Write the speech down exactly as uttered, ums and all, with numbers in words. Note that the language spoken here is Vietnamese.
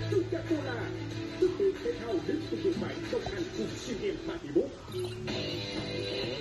Coca-Cola, sự kiện thể thao đến từ Nhật Bản đồng hành cùng SEA Games ba mươi mốt.